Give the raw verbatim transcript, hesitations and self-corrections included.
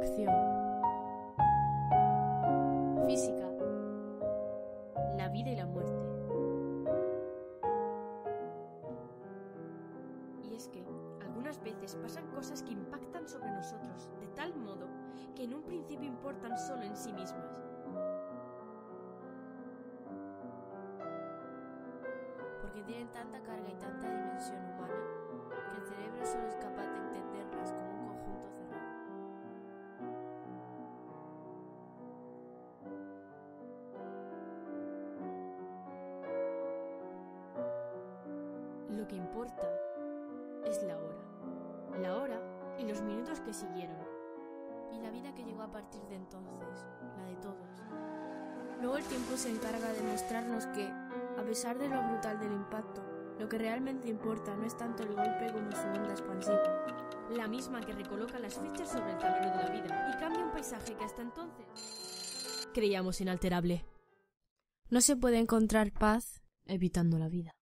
acción. Física. La vida y la muerte. Y es que algunas veces pasan cosas que impactan sobre nosotros de tal modo que en un principio importan solo en sí mismas. Porque tienen tanta carga y tanta dimensión humana que el cerebro solo es capaz de entenderlas como un conjunto cerrado. Lo que importa es la hora. La hora y los minutos que siguieron. Y la vida que llegó a partir de entonces, la de todos. Luego el tiempo se encarga de mostrarnos que, a pesar de lo brutal del impacto, lo que realmente importa no es tanto el golpe como su onda expansiva. La misma que recoloca las fichas sobre el tablero de la vida y cambia un paisaje que hasta entonces creíamos inalterable. No se puede encontrar paz evitando la vida.